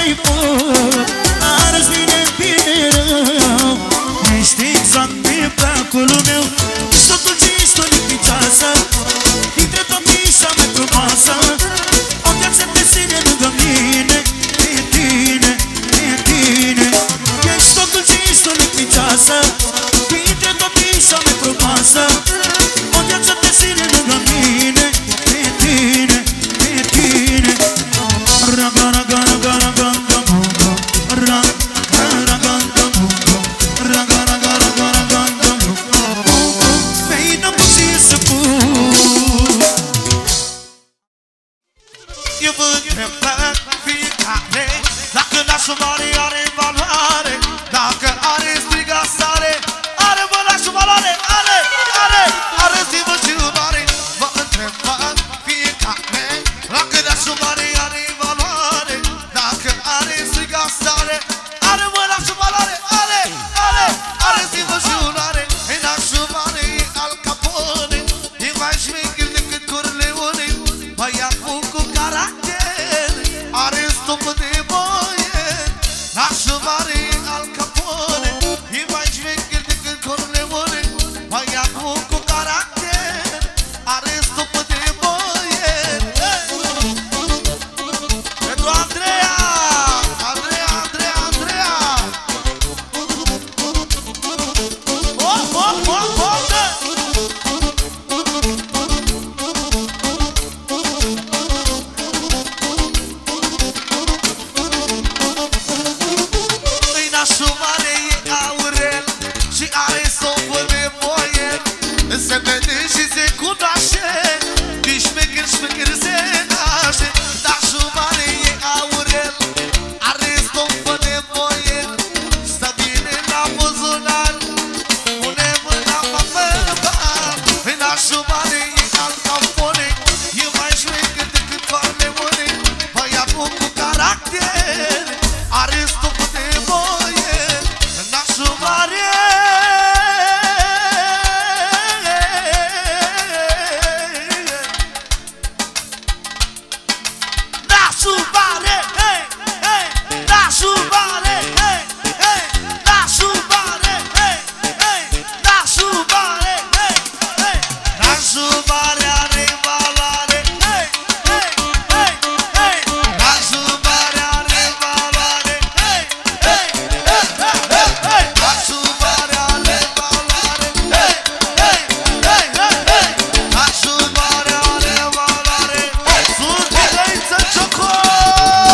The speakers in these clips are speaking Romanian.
mai pot. Arăți bine, bine rău. Ești exact pe placul meu. Sunt dulce, ești o lipicioasă. Dintre toate cea mai frumoasă. O viață pe sine lângă mine. Pe tine, pe tine. Ești o dulce, ești o lipicioasă. Dintre toate cea mai frumoasă. O viață pe sine lângă mine. Pe tine, pe tine. Raga, raga, raga, raga, raga, raga, raga, raga, raga, raga, raga. Vei n-am să pun. Eu vă întreb fiecare dacă nașul mare are valoare. Dacă are striga sare, are vă nașul valoare. Are, are, are stimă și urmare. Vă întreb fiecare dacă nașul mare are valoare. Dacă are striga sare, are vă nașul valoare. Are, are, are stimă și urmare. E nașul mare e Al Capone. E mai șmecher decât Corleone. Băiatul cu caracter are stopă de boier. Nașul mare e Al Capone. E mai șmecher decât Corleone. Băiatul cu caracter are stopă de boier. Pentru Andreea, Andreea, Andreea, Andreea. Oh, oh, oh, oh, Îi nașul mare e Aurel și are sofă de boier. Se vede și se cunoaște, din șmecher, șmecher se naște. Nașul mare e Aurel, are sofă de boier. Stă bine la buzunar, pune mâna pe pământ. Îi nașul mare e Al Capone, e mai șmecher decât Corleone. Băiatul cu caracter are stopă de boier. Nașul mare, nașul mare, hey, hey, nașul mare, hey, hey, nașul mare, hey, hey, nașul mare, hey, hey, nașul mare are valoare, hey, hey, hey, hey, nașul mare are valoare, hey, hey, hey, hey, hey, nașul mare are valoare, hey, hey, hey, hey, hey, nașul mare are valoare. Sunt Găiță Cioco!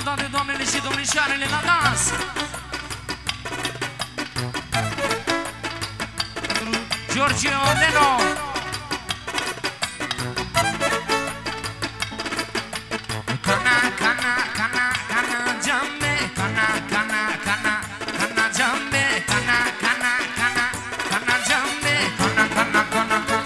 toate doamnele și domnișoarele la dans. Pentru Giorgio Leno. Cana, cana, cana, cana, jambe, cana, cana, cana, cana, jambe, cana, cana, cana, cana, jambe, cana, cana, cana, cana.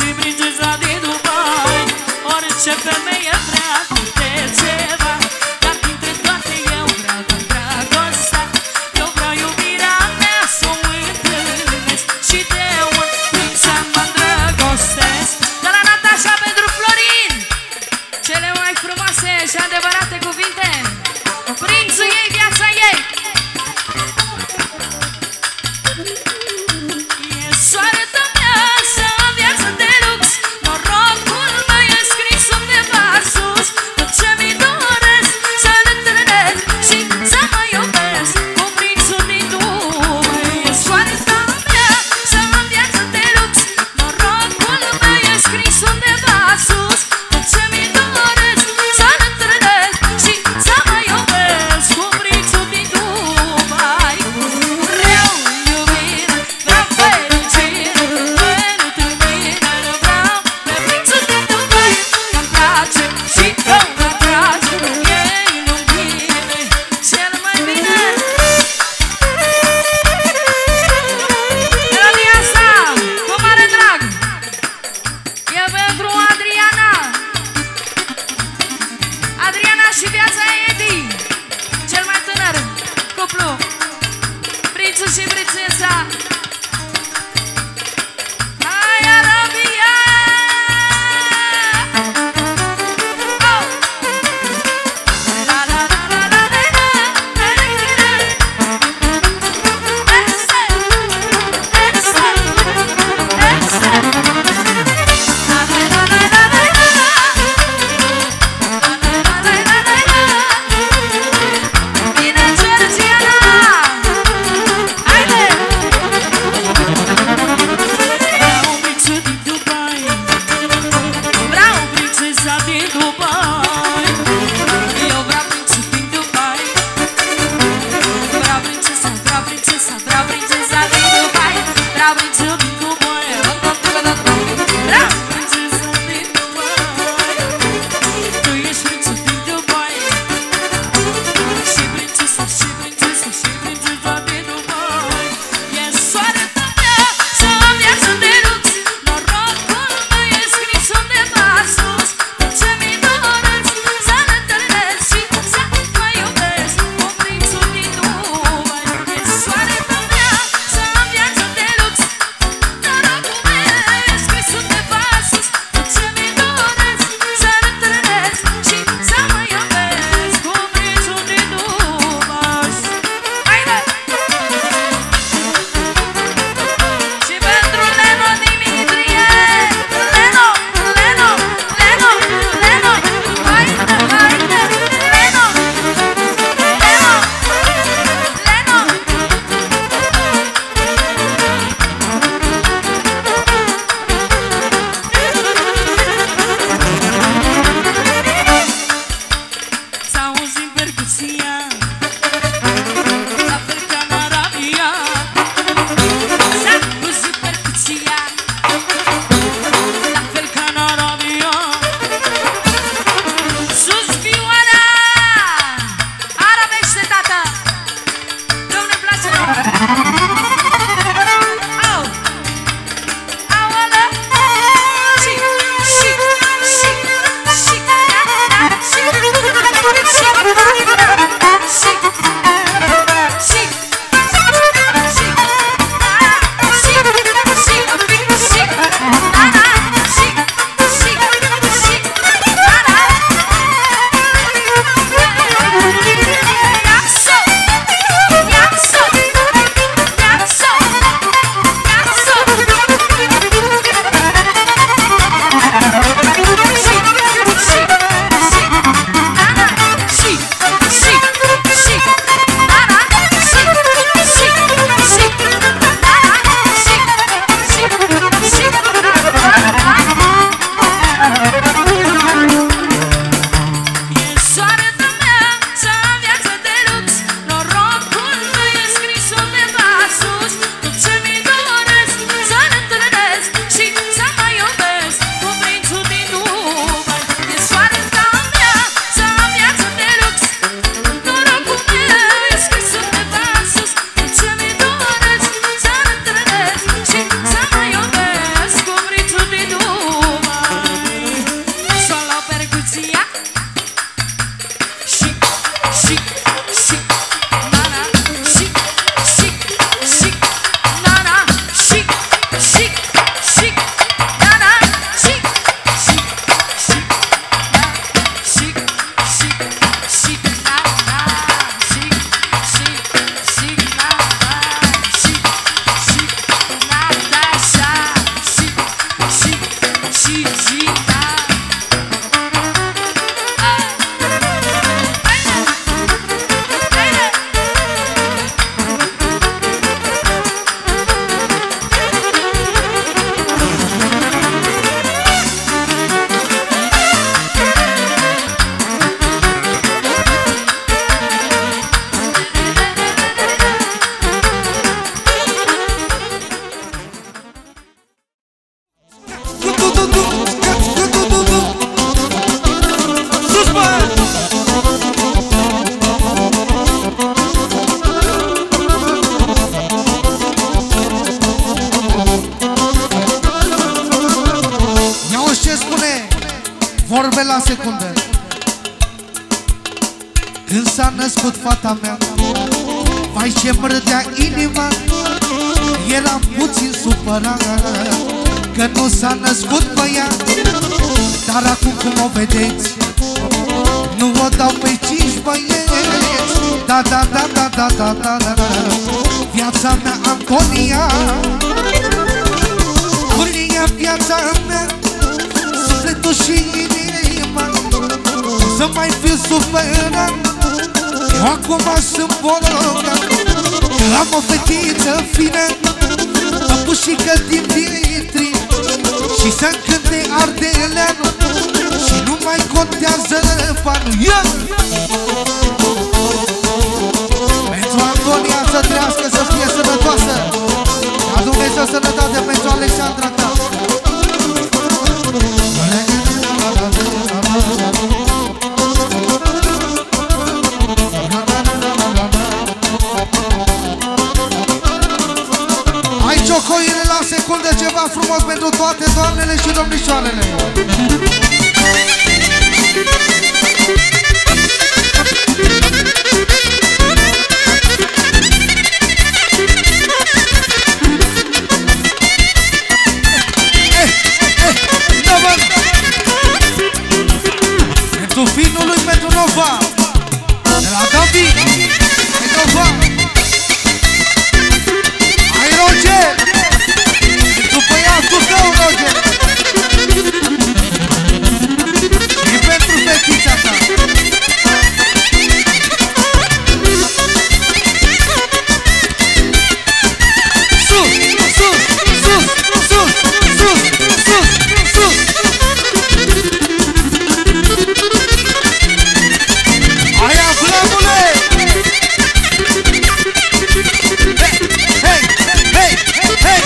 princesa din Dubai. Orice femeie vrea câte ceva, dar dintre toate eu vreau doar dragostea. Eu vreau iubirea mea să o întâlnesc și de un timp să mă îndrăgostesc. De la Natasha pentru Florin, cele mai frumoase și adevărate cuvinte. Prințul ei, viața ei. E soarta mea să am viață de lux, norocul meu e scris undeva sus. Tot ce mi doresc să-l întâlnesc și să mă iubesc cu prințul din Dubai. E soarta mea să am viață de lux, norocul meu e scris undeva sus. Tot ce mi doresc să-l întâlnesc și să mă iubesc cu prințul din Dubai. Vreau iubire, vreau fericire, pentru mine nu vreau pe prințul din Dubai. Că-mi place și că mă atrage, e lumine cel mai bine. Melodia asta, cu mare drag, e pentru Adriana. Adriana și viața Edi, cel mai tânăr cuplu, prințul și prințesa. Hai Arabia! Oh! La la la la la la la. Este, este, este. La la la la la la la. La la la la la la la. Bine, Georgiana! Vorbe la secundă. Când s-a născut fata mea, vai ce-mi râdea inima, eram puțin supărat că nu s-a născut băiat. Dar acum cum o vedeți, nu o dau pe 5 băieți. Da, da, da, da, da, da, da, da, da. Viața mea, Antonia, Antonia, viața mea, sufletul și inima, să mai fiu supărat. Eu acum sunt bogat, am o fetiță fină, păpușică din vitrin, și să-mi cânte ardeleanu, și nu mai contează banul. Pentru Antonia să trăiască, să fie sănătoasă, ca Dumnezeu sănătate pentru Alexandra ta. Aici o coile la secundă, ceva frumos pentru toate doamnele și domnișoarele. Pentru finul lui, pentru Nova, de la David, pentru Nova. Hai, Roger, pentru băiatul tău, Roger, și pentru fetița ta. Sus, sus, sus, sus, sus, sus, sus. Aia, flamule! Hei, hei, hei, hei!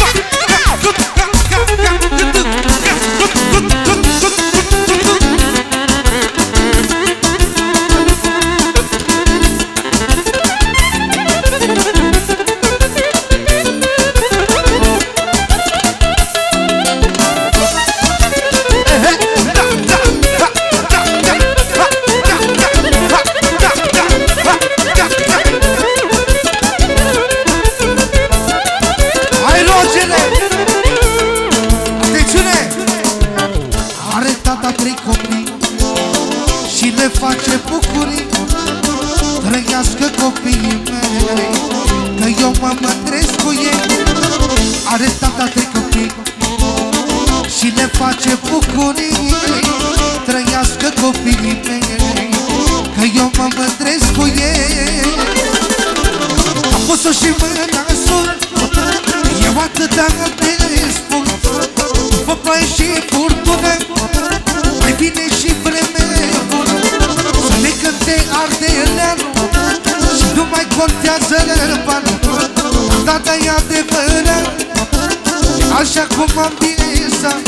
Face bucurii, trăiască copiii mei, că eu mă mândresc cu ei. Are tata 3 copii și le face bucurii, trăiască copiii mei, că eu mă mândresc cu ei. Am pus-o și mâna sus, eu atât de spun, după ploaie și furtună, mai vine și vreme bună, să ne cânte ardeleanu, și nu mai contează banul. Data e adevărat, așa cum am visat.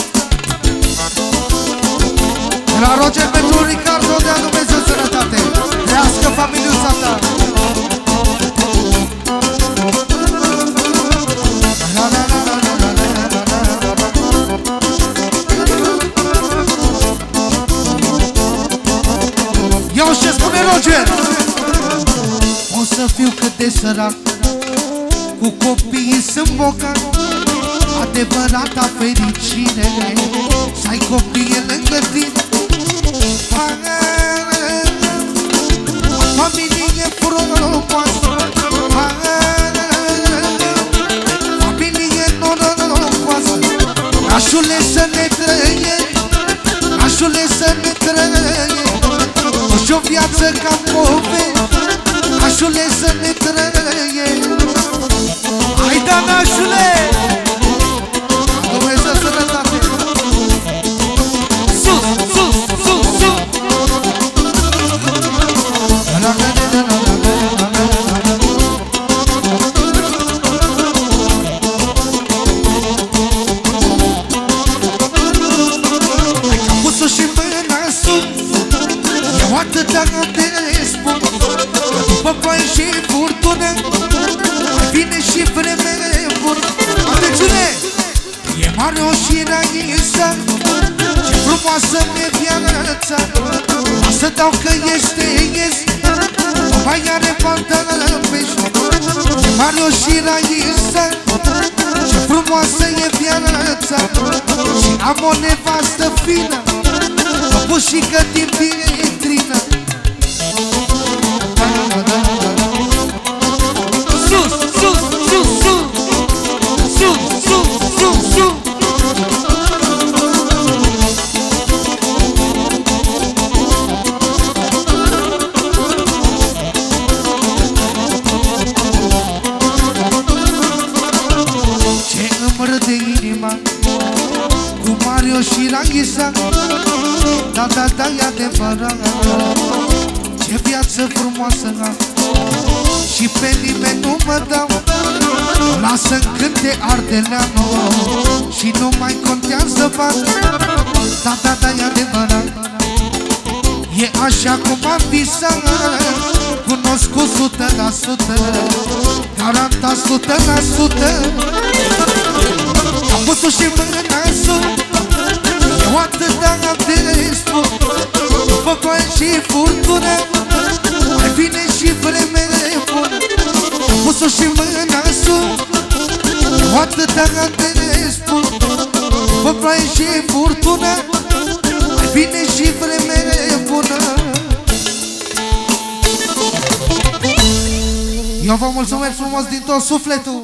La Roger pentru Ricardo, dea Dumnezeu sănătate, trăiască familiuța ta. Iau ce spune Roger. O să fiu cât de sărac, cu copiii sunt bogat, adevărata fericire, să ai copii lângă tine. Familie frumoasă, familie norocoasă, nașule să ne trăie, nașule să ne trăie, și o viață ca pove, nașule să ne trăie. Hai da, nașule! Dumnezeu sănătate! Sus, sus, sus, sus! Atâta te spun, după ploi și furtună, mai vine și vreme bună. Atențiune! E mare o și Raisa, ce frumoasă mi-e viața. Să dau că este ies, o mai are pantaloni. E mare o și Raisa, ce frumoasă e viața. Și am o nevastă fină, o bușică din vitrină. Sus, sus, sus, sus! Sus, sus, sus, sus! Ce îmi râde inima cu Mario și Raisa. Da, da, da, e adevărat. Ce viață frumoasă am, și pe nimeni nu mă dau. Lasă-mi cânte Ardeleanu și nu mai contează bani. Da, da, da, e adevărat. E așa cum am visat, cunoscut 100%, garantat 100%. Am pus-o și mâna sus, eu atâta am de spus. După ploi și furtună, mai vine și vreme bună. Am pus-o și mâna sus, eu atâta am de spus. După ploi și furtună, mai vine și vreme bună. Eu vă mulțumesc frumos din tot sufletul.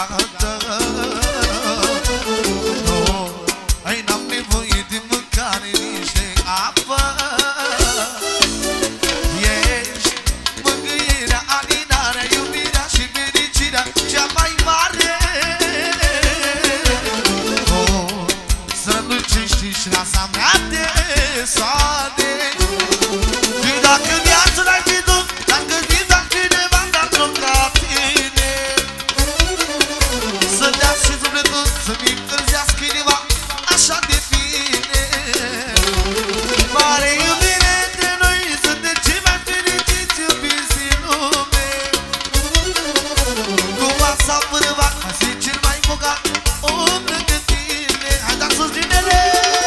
bogată. Ai n-am nevoie de mâncare, nici de apă. Ești mângâierea, alinarea, iubirea și fericirea cea mai mare. Strălucești și rasa mea de soare. Și dacă viața n-ai fi tu, dacă viva cineva, dar nu ca tine, să dea și sufletul, să-mi încălzească inima așa de bine. Mare iubire între noi, suntem cei mai fericiți iubiți din lume. Cu masa fără vac, mai sunt cel mai bogat om lângă tine. Hai da sus dinele!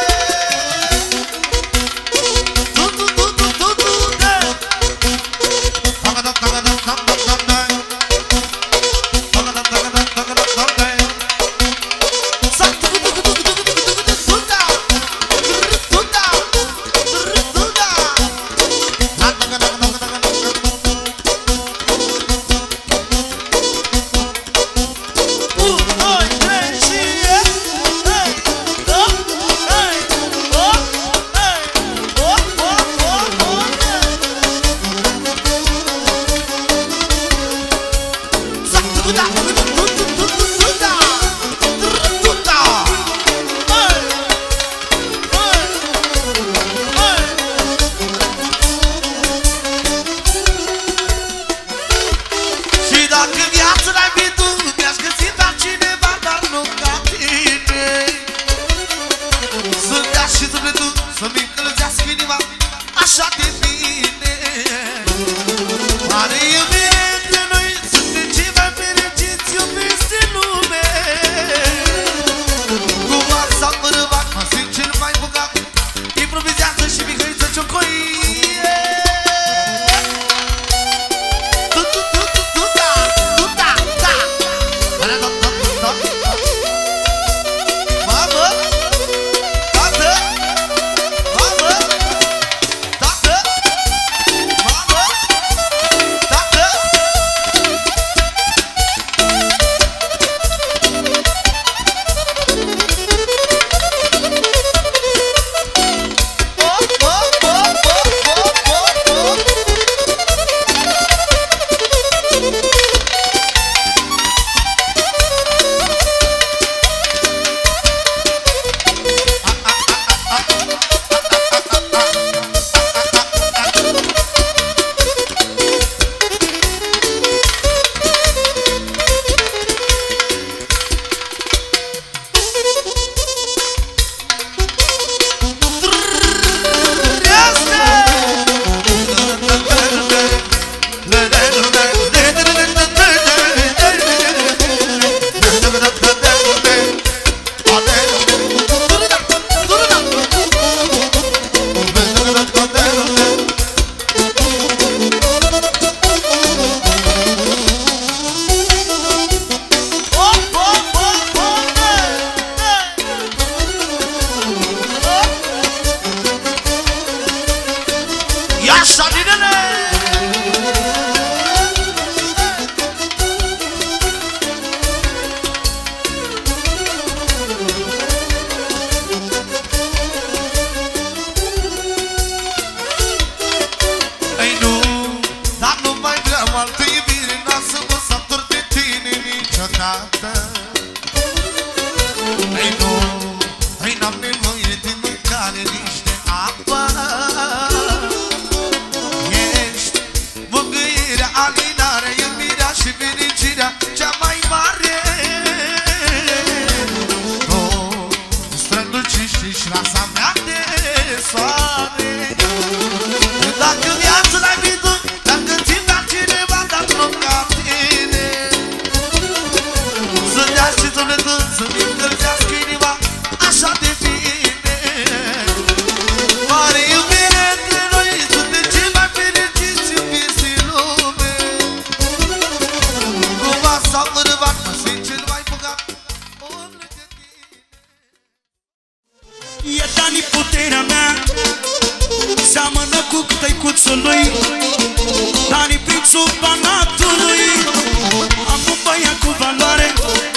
Tăicuțului, Dani prințul Banatului. Am un băiat cu valoare,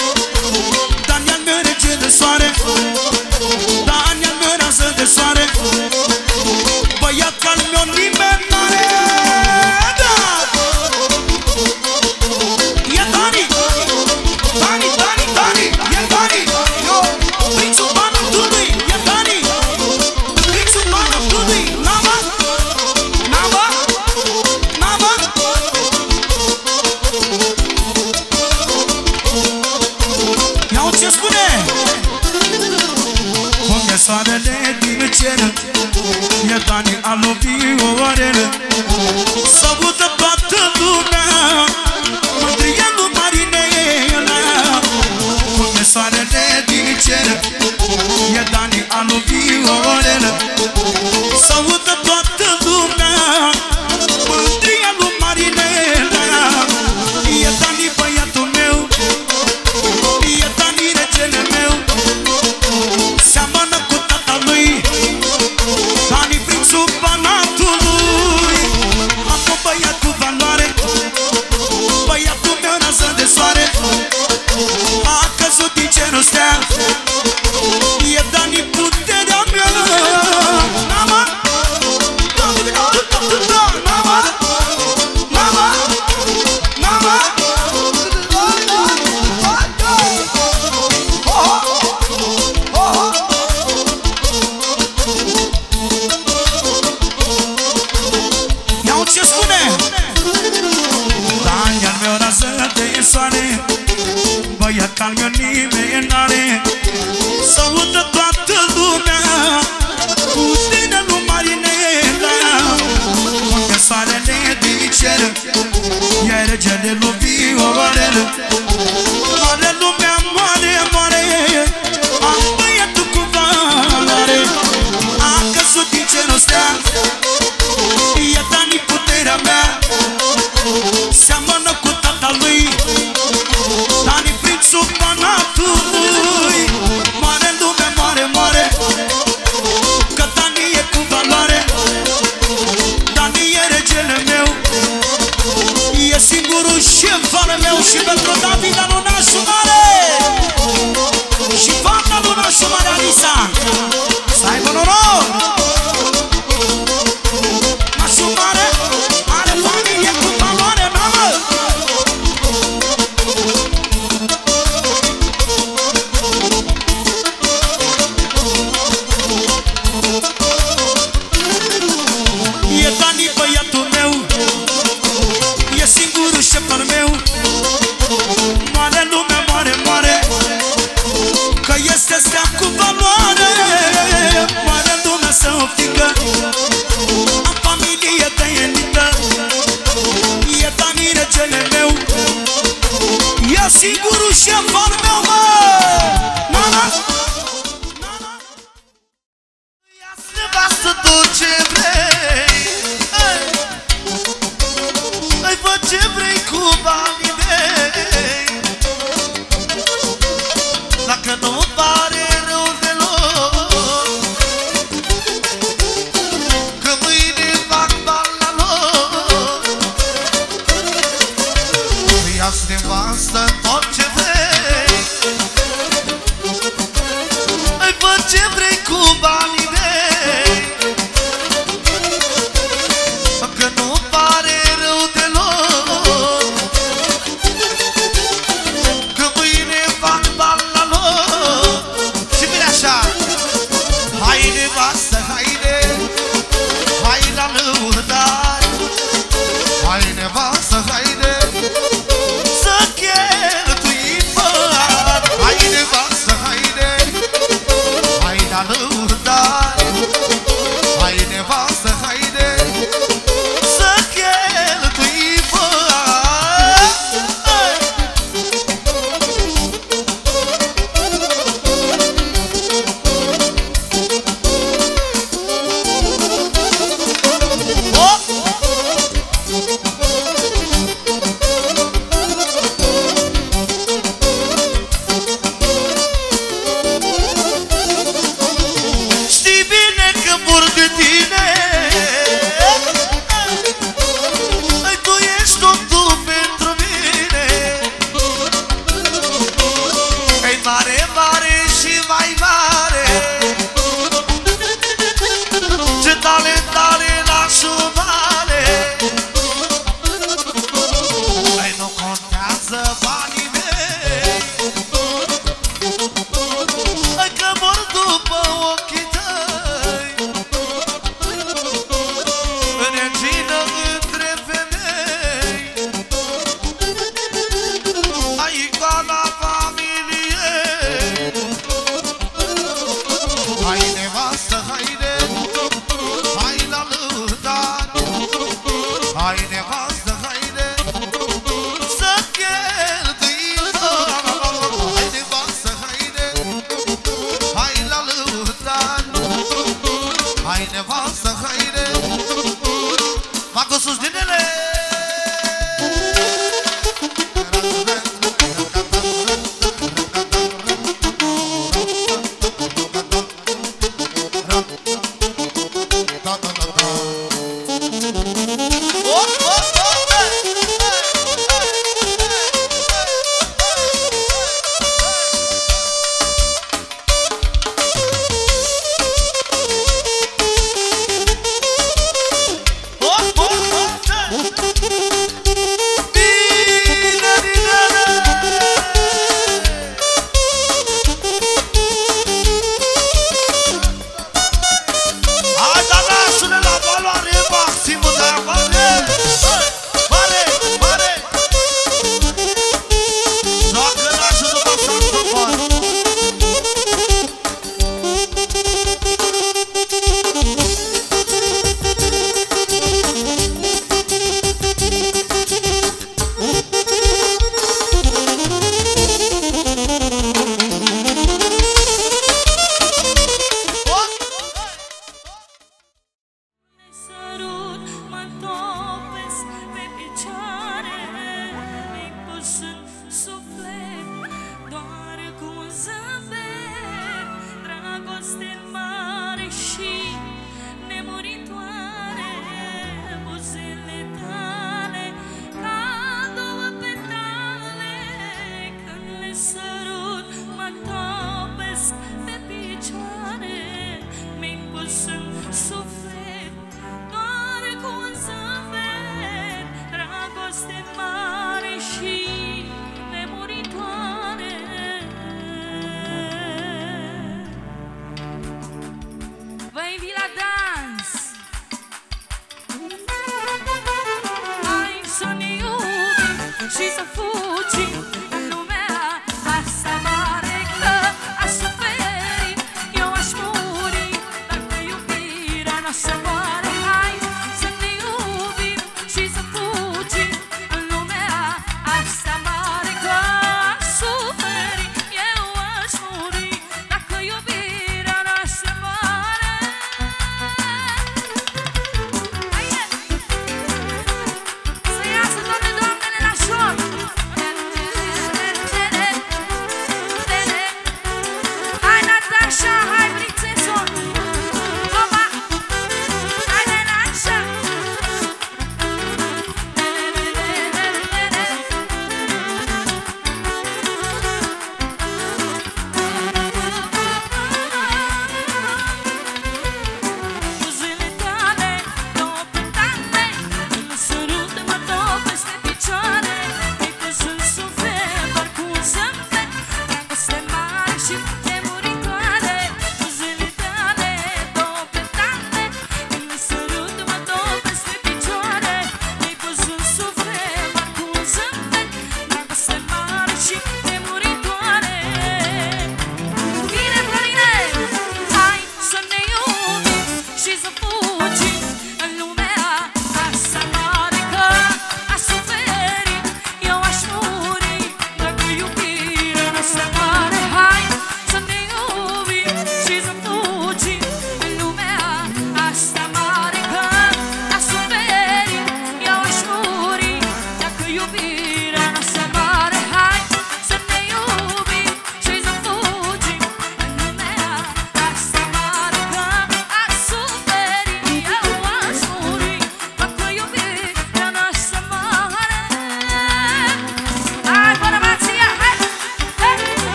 soare. Băiat ca-l meu nimeni n-are. Da! E Dani! Dani, Dani, Dani! E Dani! Prințul Banatului! E Dani! Prințul Banatului! N-ama! N-ama! N-ama! Iau ce spune! Cum e soarele din cer, e Dani a lovit o orelă. S-audă toată lumea, mândria lui Marinela. Cum e soarele din cer, e Dani a lovit o orelă. S-audă toată lumea, mândria lui Marinela. E Dani băiatul meu, e Dani regele meu. Seamănă cu tatălui, Dani prințul Banatului. Acum băiat cu valoare, băiatul meu rază de soare. A căzut din cerul stea, e Dani puterea mea. N-ama, n-ama, n-ama, n-ama. Iau ce spune! Dani al meu rază de soare, băiat ca-l meu nimeni n-are. S-audă toată lumea, puterea lui Marinela. Cum e soarele din cer, e regele lui Viorel. Moare lumea, moare, moare, am băiatul cu valoare. A căzut din cerul stea, e Dani puterea mea. Seamănă cu tatălui, Dani prințul Banatului. Moare lumea, moare, moare, că Dani e cu valoare. Dani e regele meu, e singurul șef al meu. Și pentru David alunașul mare, și fata alunașul mare Alisa, să aibă noroc. Nașul mare are familie cu valoare, mamă. E Dani băiatul meu, e singurul șef al meu. Moare lumea, moare, moare, că este stea cu valoare. Moare lumea să o fingă, am familie tăienită. E Dani regele meu, e singurul șef al meu, mă. Na-na, na-na. Ia-ți nevastă tot ce vrei, îi fă ce vrei cu banii mei. Dacă nu pare rău deloc, că mâine fac bani la loc. Ia-ți nevastă tot ce vrei, Arginele!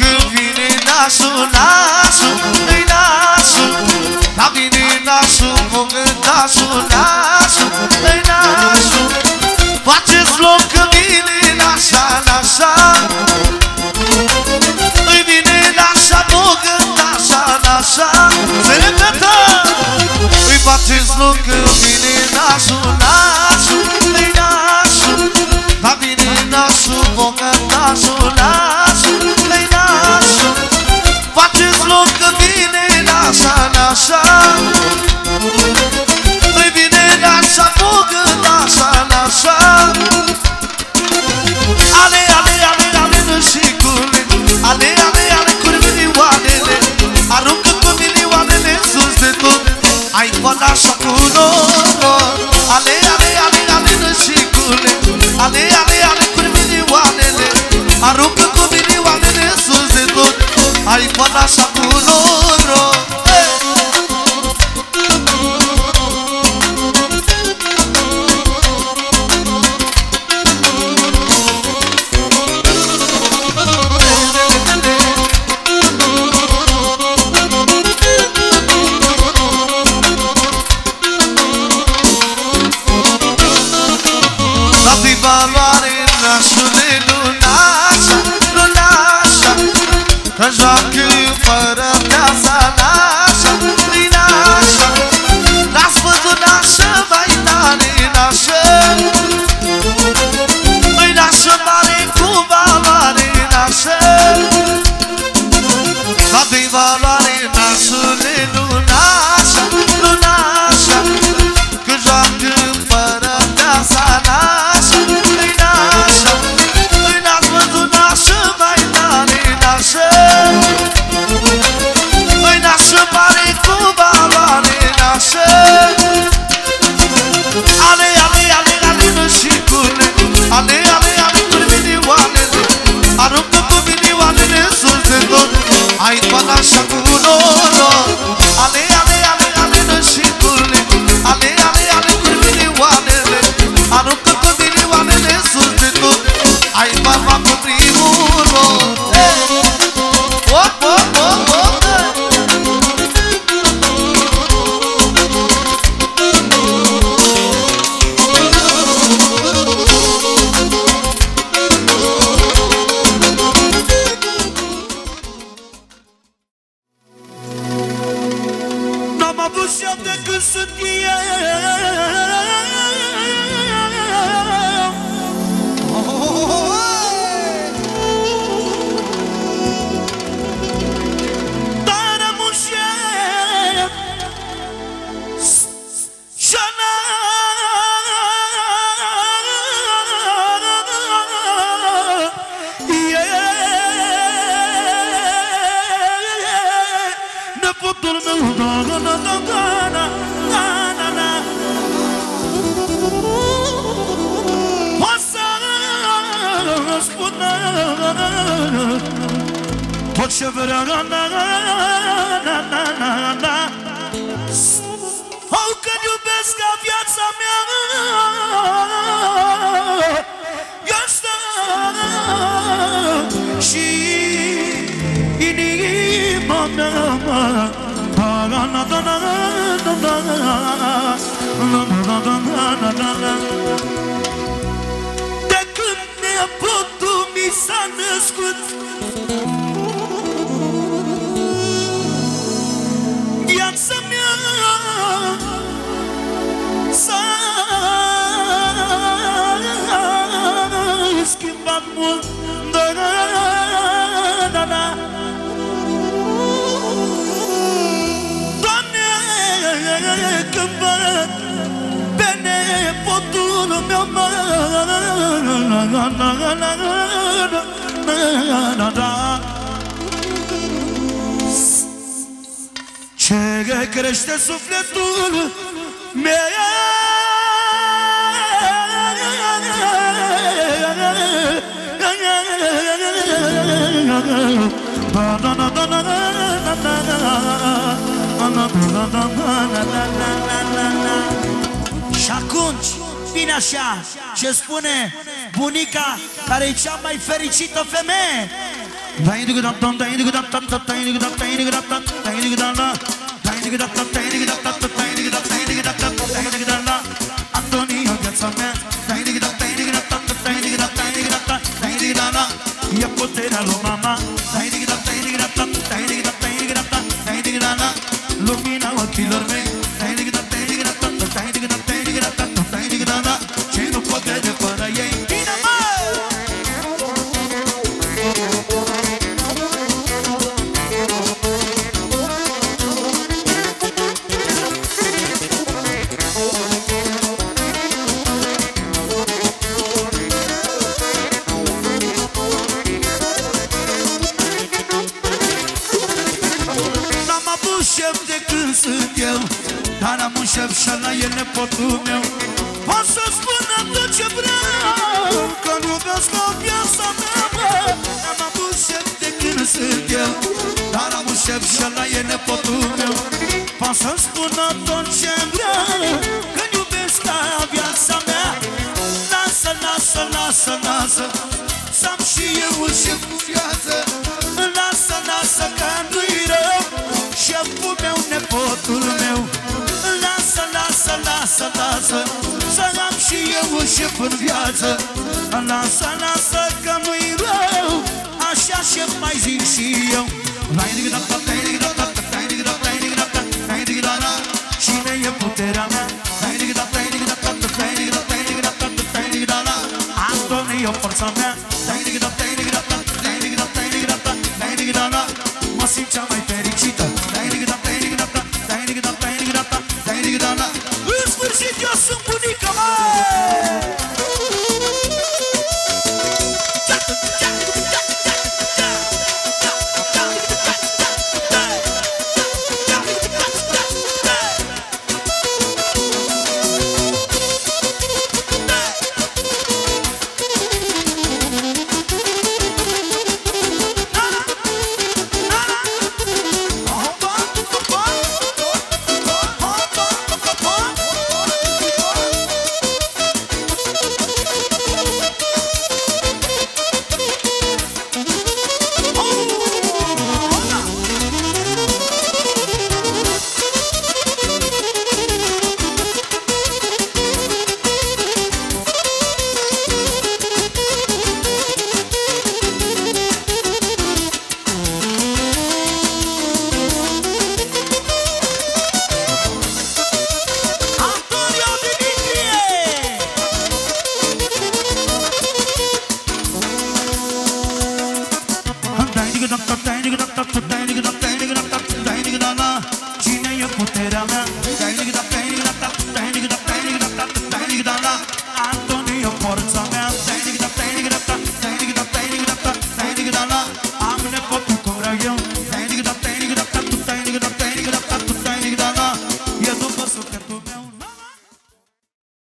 când vine nașul, nașul, îi nașul. Dar vine nașul, bogătașul, nașul, îi nașul. Faceți loc că vine nașa, nașa. Îi vine nașa, bogătașa, nașa. Se repetă! Îi faceți loc că vine nașul, nașul, îi nașul. Dar vine nașul, bogătașul, nașul, îi nașul. Faceți loc că vine nașa, nașa. Îi vine nașa, bogătașa, nașa. Ale, ale, ale, ale, nășicule. Ale, ale, ale, cu milioanele. Aruncă cu milioanele sus de tot. Ai până așa cu noroc. Ale, ale, ale, ale, nășicule. Ale, ale, ale, cu milioanele. Aruncă cu milioanele sus de tot. Ai până așa cu noroc. Da-i valoare nașule, lunașa, lunașa. Că joacă împărăteasa, nașa, îi nașa. N-ați văzut nașa mai tare, nașa. Îi nașa mare cu valoare, nașa. Da-i valoare nașule, lunașa, lunașa. Că joacă împărăteasa, nașa, îi nașa. Îi n-ați văzut nașa mai tare, nașa. Îi nașa mare cu valoare, nașa. Ale, ale, ale, ale, nășicule. Ale, ale, ale, cu milioanele. Aruncă cu milioanele sus de tot. Ai până așa cu noroc. Ale, ale, ale, ale, nășicule. Ale, ale, ale, cu milioanele. Aruncă cu milioanele sus de tot. Ai barba cu primul loc. Op, op, op, op. N-am avut șef de când sunt eu. Dar am un șef și-a nepotul meu, o să spună tot ce vrea. Au că-n iubesc ca viața mea. Eu stau și inima mea. De când nepotul mi s-a născut, viața mea s-a schimbat mult. Când văd pe nepotul meu, ce crește sufletul meu. Și atunci vine așa ce spune bunica, care e cea mai fericită femeie. Antonio, viața mea, e puterea lui mama, lumina ochilor mei, ce nu pot vede fără ei. Bine, mă! Sunt eu, dar am un șef și ăla e nepotul meu. Pot să spună tot ce vreau, că nu vezi ca viața mea, bă. N-am avut șef de când sunt eu, dar am un șef și ăla e nepotul meu. Pot să spună tot ce vreau, că nu vezi ca viața mea. Lasă, lasă, lasă, lasă, să-am și eu un șef cu viață. Lasă, lasă, că nu-i rău, șeful meu, nepotul meu. Lasă, lasă, lasă, lasă, să am și eu un șef în viață. Lasă, lasă, că nu-i rău, așa șef mai zic și eu. Cine e puterea mea? Antonio, forța mea. Mă simt cea mai fericită. În sfârșit eu sunt bunica, mă! Cine e puterea mea?